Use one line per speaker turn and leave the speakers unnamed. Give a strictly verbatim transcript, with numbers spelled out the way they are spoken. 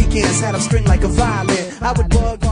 weekends, had them string like a violin. I would bug